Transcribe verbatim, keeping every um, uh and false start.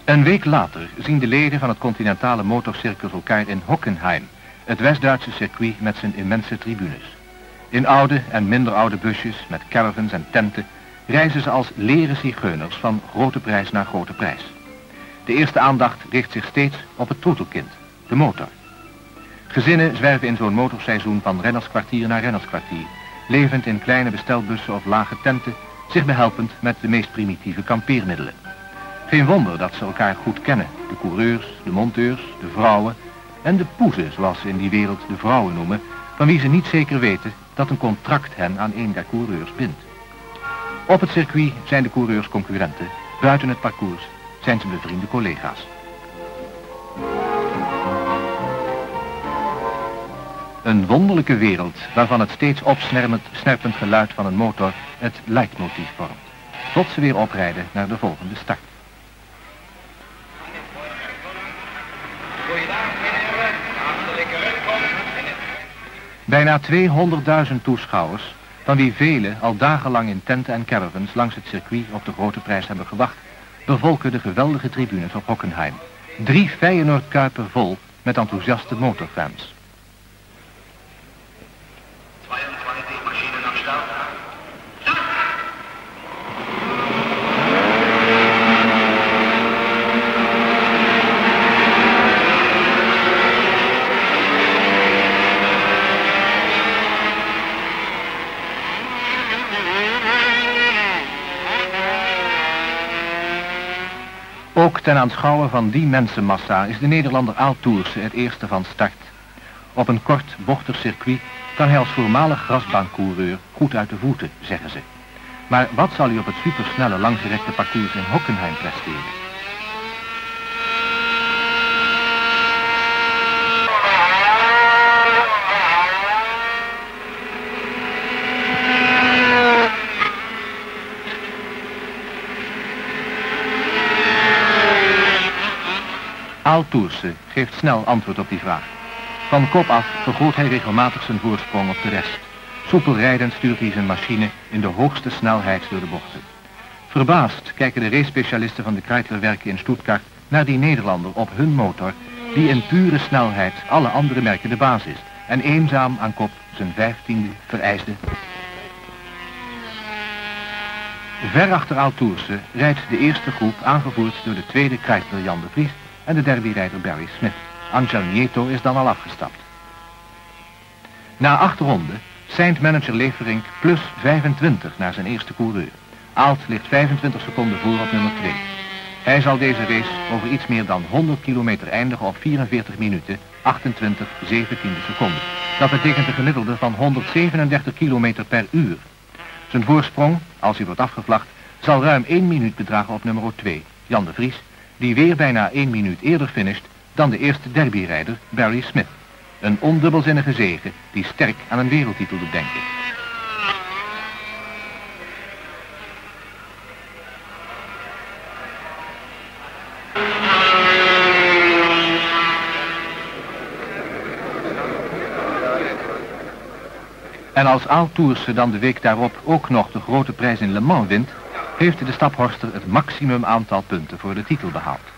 Een week later zien de leden van het Continentale Motorcircus elkaar in Hockenheim, het West-Duitse circuit met zijn immense tribunes. In oude en minder oude busjes met caravans en tenten reizen ze als leren zigeuners van grote prijs naar grote prijs. De eerste aandacht richt zich steeds op het troetelkind, de motor. Gezinnen zwerven in zo'n motorseizoen van rennerskwartier naar rennerskwartier, levend in kleine bestelbussen of lage tenten, zich behelpend met de meest primitieve kampeermiddelen. Geen wonder dat ze elkaar goed kennen, de coureurs, de monteurs, de vrouwen en de poezen, zoals ze in die wereld de vrouwen noemen, van wie ze niet zeker weten dat een contract hen aan een der coureurs bindt. Op het circuit zijn de coureurs concurrenten, buiten het parcours zijn ze bevriende collega's. Een wonderlijke wereld waarvan het steeds opsnerpend snerpend geluid van een motor het leidmotief vormt, tot ze weer oprijden naar de volgende start. Bijna tweehonderdduizend toeschouwers, van wie velen al dagenlang in tenten en caravans langs het circuit op de grote prijs hebben gewacht, bevolken de geweldige tribunes op Hockenheim. Drie Feyenoord-kuipen vol met enthousiaste motorfans. tweeëntwintig machinen aan start. Ook ten aanschouwen van die mensenmassa is de Nederlander Aaltoerse het eerste van start. Op een kort, bochtig circuit kan hij als voormalig grasbaancoureur goed uit de voeten, zeggen ze. Maar wat zal hij op het supersnelle langgerekte parcours in Hockenheim presteren? Aaltoerse geeft snel antwoord op die vraag. Van kop af vergroot hij regelmatig zijn voorsprong op de rest. Soepel rijdend stuurt hij zijn machine in de hoogste snelheid door de bochten. Verbaasd kijken de race-specialisten van de Kreitler-werken in Stuttgart naar die Nederlander op hun motor, die in pure snelheid alle andere merken de baas is en eenzaam aan kop zijn vijftiende vereisde. Ver achter Aaltoerse rijdt de eerste groep aangevoerd door de tweede Kreitler Jan de Vries en de derbyrijder Barry Smith. Angel Nieto is dan al afgestapt. Na acht ronden seint manager Leferink plus vijfentwintig naar zijn eerste coureur. Aalt ligt vijfentwintig seconden voor op nummer twee. Hij zal deze race over iets meer dan honderd kilometer eindigen op vierenveertig minuten, achtentwintig zeventiende seconden. Dat betekent een gemiddelde van honderdzevenendertig kilometer per uur. Zijn voorsprong, als hij wordt afgevlacht, zal ruim één minuut bedragen op nummer twee, Jan de Vries, die weer bijna één minuut eerder finisht dan de eerste derbyrijder Barry Smith. Een ondubbelzinnige zege die sterk aan een wereldtitel doet denken. En als Aaltoerse dan de week daarop ook nog de grote prijs in Le Mans wint, heeft de staphorster het maximum aantal punten voor de titel behaald.